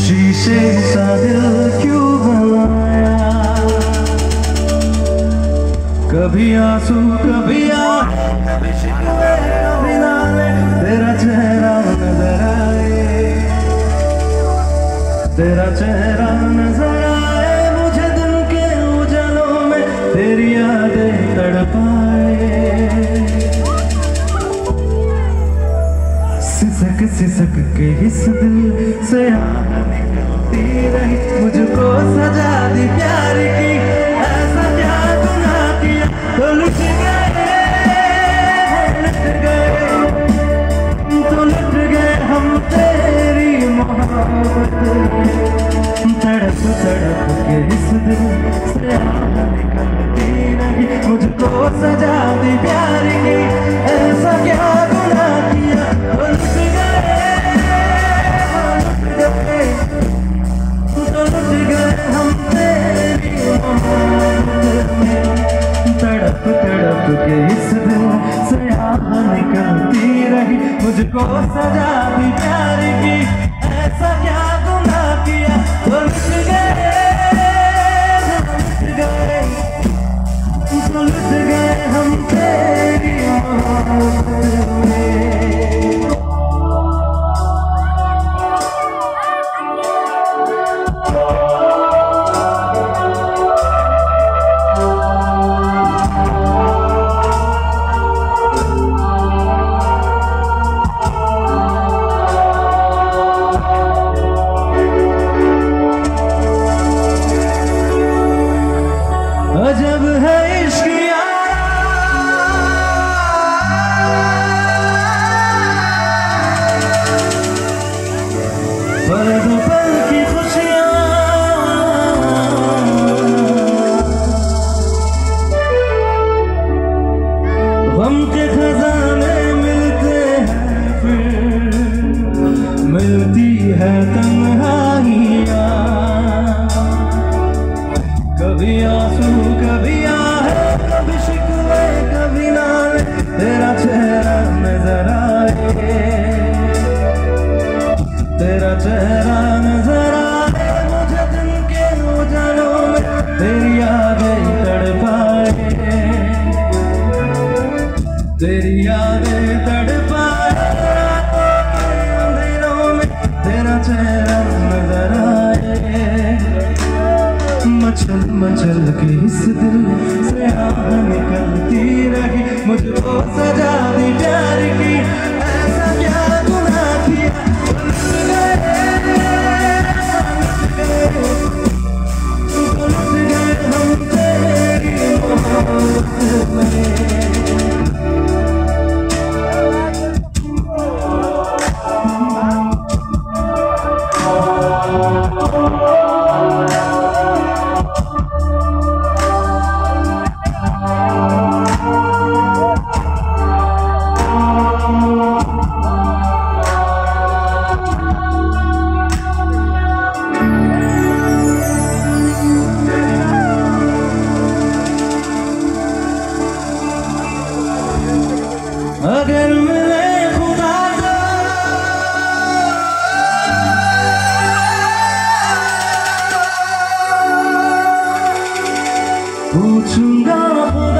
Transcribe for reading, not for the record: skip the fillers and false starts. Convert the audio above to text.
शीशे सा दिल क्यों बनाया, कभी आंसू कभी कभी शिकवे कभी नाले, तेरा चेहरा नजर आए, तेरा चेहरा नजर आए मुझे दिन के उजालों में, तेरी यादें तड़पाए। सिसक सिसक के इस दिल से आह निकलती रही, मुझको सजा दी प्यार की, ऐसा क्या गुनाह किया तो लुट गए हम तेरी मोहब्बत में। तड़प तड़प के इस दिल से आह निकलती रही, मुझको सजा दी प्यार की, ऐसा क्या गुनाह किया तो लुट गए हम तेरी मोहब्बत में। तड़प तड़प के इस दिल से आह निकलती रही, मुझको सजा दी प्यार की, ऐसा क्या गुनाह किया तो लुट गए हम तेरी मोहब्बत में। अजब है इश्क यारा, पल दो पल की खुशियाँ, गम के खजाने मिलते हैं फिर मिलती है तन्हाइयाँ, कभी आंसू कभी आहे, कभी शिकवे कभी नाले, तेरा चेहरा नजर आए, तेरा चेहरा नजर आए मुझे दिन के उजालों में, तेरी यादें तड़पाए, तेरी यादें तड़पाए अंधेरों में, तेरा चेहरा नजर आए। मचल मचल के इस दिल से आह निकलती रही, मुझको सजा दी प्यार की, ऐसा क्या गुनाह किया तो लुट गए हम तेरी मोहब्बत में। अगर मिले खुदा तो पूछूंगा खुदा